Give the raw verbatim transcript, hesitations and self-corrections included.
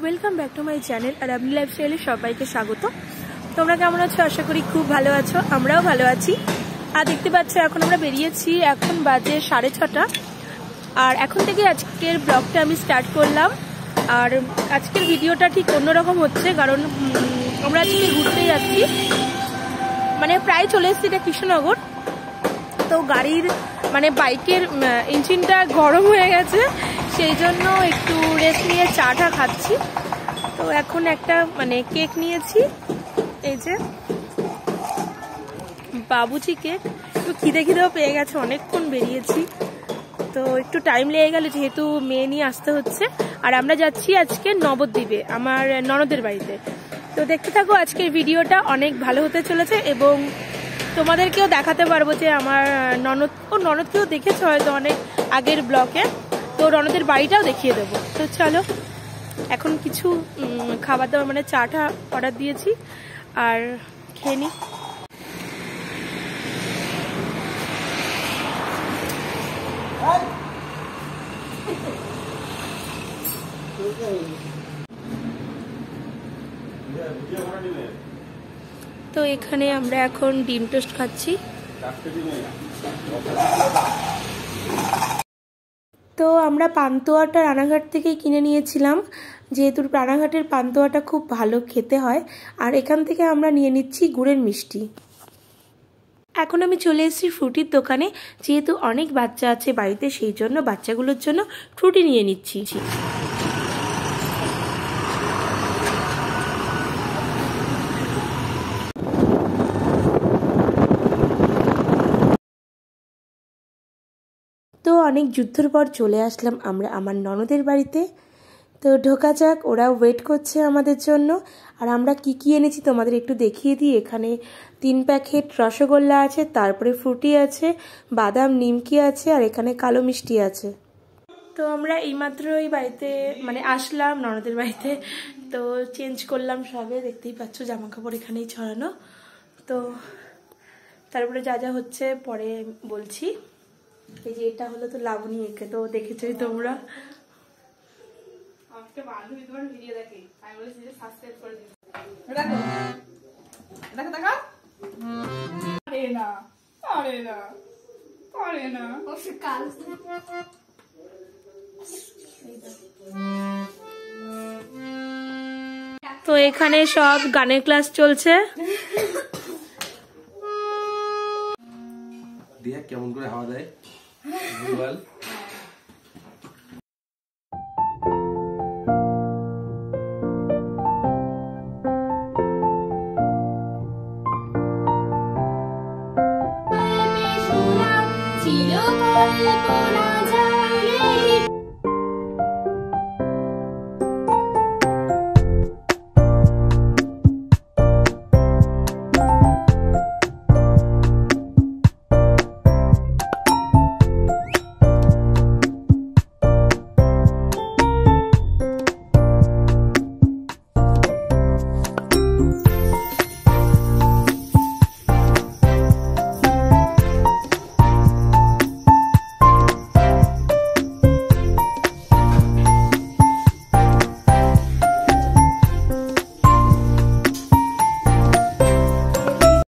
Welcome back to my channel আর আপনি লাইফস্টাইলে সবাইকে স্বাগত। তোমরা কেমন আছো? আশা করি খুব ভালো আছো, আমরাও ভালো আছি। আর দেখতে পাচ্ছ এখন আমরা বেরিয়েছি, এখন বাজে সাড়ে ছটা। আর এখন থেকে আজকের ব্লগটা আমি স্টার্ট করলাম। আর আজকের ভিডিওটা ঠিক অন্যরকম হচ্ছে, কারণ আমরা আজকে ঘুরতে যাচ্ছি, মানে প্রায় চলে এসেছি এটা কৃষ্ণনগর। তো গাড়ির মানে বাইকের ইঞ্জিনটা গরম হয়ে গেছে, সেই জন্য একটু রেস্ট নিয়ে চাটা খাচ্ছি। তো এখন একটা মানে কেক নিয়েছি, এই যে বাবুচি কেক। একটু খিদে খিদেও পেয়ে গেছে, অনেকক্ষণ বেরিয়েছি, তো একটু টাইম লেগে গেল যেহেতু মেয়ে নিয়ে আসতে হচ্ছে। আর আমরা যাচ্ছি আজকে নবদ্বীপে আমার ননদের বাড়িতে। তো দেখতে থাকো আজকের ভিডিওটা, অনেক ভালো হতে চলেছে এবং তোমাদেরকেও দেখাতে পারবো যে আমার ননদ ও ননদকেও দেখেছো হয়তো অনেক আগের ব্লগে, তো ননদের বাড়িটাও দেখিয়ে দেবো। তো চলো এখন কিছু খাবার দাবার মানে চাটা অর্ডার দিয়েছি আর খেয়ে নিই। তো এখানে আমরা এখন ডিম টোস্ট খাচ্ছি। তো আমরা পান্তুয়াটা রানাঘাট থেকেই কিনে নিয়েছিলাম, যেহেতু রানাঘাটের পান্তুয়াটা খুব ভালো খেতে হয়। আর এখান থেকে আমরা নিয়ে নিচ্ছি গুড়ের মিষ্টি। এখন আমি চলে এসেছি ফ্রুটির দোকানে, যেহেতু অনেক বাচ্চা আছে বাড়িতে, সেই জন্য বাচ্চাগুলোর জন্য ফ্রুটি নিয়ে নিচ্ছি। তো অনেক যুদ্ধের পর চলে আসলাম আমরা আমার ননদের বাড়িতে। তো ঢোকা যাক, ওরা ওয়েট করছে আমাদের জন্য। আর আমরা কি কি এনেছি তোমাদের একটু দেখিয়ে দিই। এখানে তিন প্যাকেট রসগোল্লা আছে, তারপরে ফ্রুটি আছে, বাদাম নিমকি আছে, আর এখানে কালো মিষ্টি আছে। তো আমরা এইমাত্রই বাড়িতে মানে আসলাম ননদের বাড়িতে, তো চেঞ্জ করলাম সবে, দেখতেই পাচ্ছ জামা কাপড় এখানেই ছড়ানো। তো তারপরে যা যা হচ্ছে পরে বলছি। এই যে এটা হলো তো লাবণী, একে তো দেখেছোই তোমরা। বান্ধবী তোমার ভিডিও দেখে, আমি বলেছি যে সাবস্ক্রাইব করে দিই। দেখো দেখো দেখো, আরে না আরে না আরে না ও সে কাল। তো এখানে সব গানের ক্লাস চলছে। দিয়া কেমন করে হাওয়া দেয় বল। ছিল কল্পনা